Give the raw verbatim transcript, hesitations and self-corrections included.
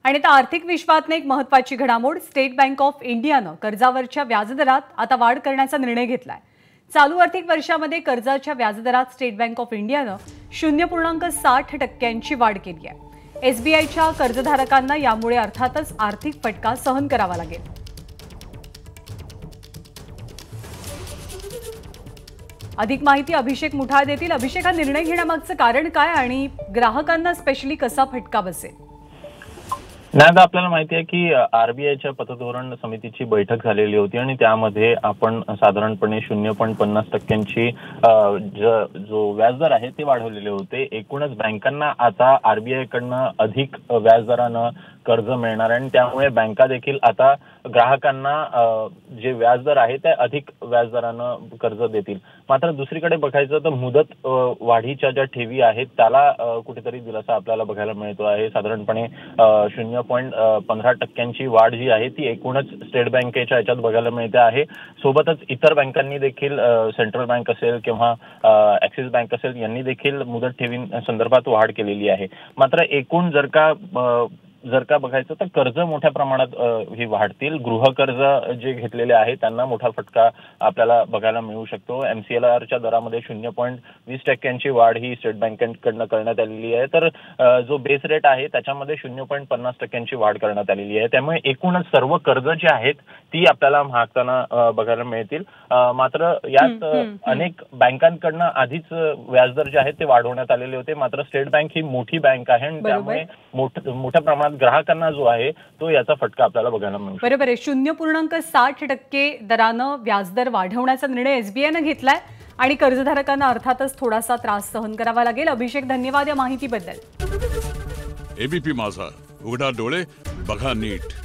आणि आता आर्थिक विश्वातने एक महत्त्वाची घडामोड, स्टेट बँक ऑफ इंडियानं कर्जावरच्या व्याजदरात आता वाढ करण्याचा निर्णय घेतलाय। चालू आर्थिक वर्षामध्ये कर्जाच्या व्याजदरात स्टेट बँक ऑफ इंडियानं शून्य पूर्णांक साठ टक्क्यांची वाढ केली आहे। एसबीआयच्या कर्जधारकांना यामुळे अर्थातच आर्थिक फटका सहन करावा लागेल। अधिक माहिती अभिषेक मुठाळ देतील। अभिषेक, हा निर्णय घेण्यामागचं कारण काय आणि ग्राहकांना स्पेशली कसा फटका बसेल? नाही, आपल्याला माहिती आहे की आरबीआयच्या पतधोरण समितीची बैठक झालेली होती आणि त्यामध्ये आपण साधारणपणे शून्य पॉईंट पन्नास टक्क्यांची जो व्याजदर आहे ते वाढवलेले होते। एकूणच बँकांना आता आरबीआय कडनं अधिक व्याजदरानं कर्ज मिळणार आणि त्यामुळे बँका देखील आता ग्राहकांना जे व्याजदर आहे ते अधिक व्याजदरानं कर्ज देतील। मात्र दुसरीकडे बघायचं तर मुदत वाढीच्या ज्या ठेवी आहेत त्याला कुठेतरी दिलासा आपल्याला बघायला मिळतो आहे। साधारणपणे शून्य पॉईंट पंधरा टक्क्यांची वाढ जी आहे ती एकूणच स्टेट बँकेच्या याच्यात बघायला मिळते आहे। सोबतच इतर बँकांनी देखील, सेंट्रल बँक असेल किंवा ॲक्सिस बँक असेल, यांनी देखील मुदत ठेवींसंदर्भात वाढ केलेली आहे। मात्र एकूण जर का जर का बघायचं तर कर्ज मोठ्या प्रमाणात ही वाढतील। गृहकर्ज जे घेतलेले आहे त्यांना मोठा फटका आपल्याला बघायला मिळू शकतो। एमसीएलआरच्या दरामध्ये शून्य पॉईंट वीस टक्क्यांची वाढ ही स्टेट बँकेकडनं करण्यात आलेली आहे, तर जो बेस रेट आहे त्याच्यामध्ये शून्य पॉईंट पन्नास टक्क्यांची वाढ करण्यात आलेली आहे। त्यामुळे एकूणच सर्व कर्ज जी आहेत ती आपल्याला महागताना बघायला मिळतील। मात्र यात अनेक बँकांकडनं आधीच व्याजदर जे आहेत ते वाढवण्यात आलेले होते। मात्र स्टेट बँक ही मोठी बँक आहे आणि त्यामुळे मोठ्या प्रमाणात ग्राहकांना जो आहे तो याचा फटका आपल्याला बघायला मिळतो। बरोबर आहे। शून्य पूर्णांक साठ टक्के दरानं व्याजदर वाढवण्याचा निर्णय एसबीआयनं घेतलाय आणि कर्जधारकांना अर्थातच थोडासा त्रास सहन करावा लागेल। अभिषेक, धन्यवाद या माहितीबद्दल। एबीपी माझा, उघडा डोळे बघा नीट।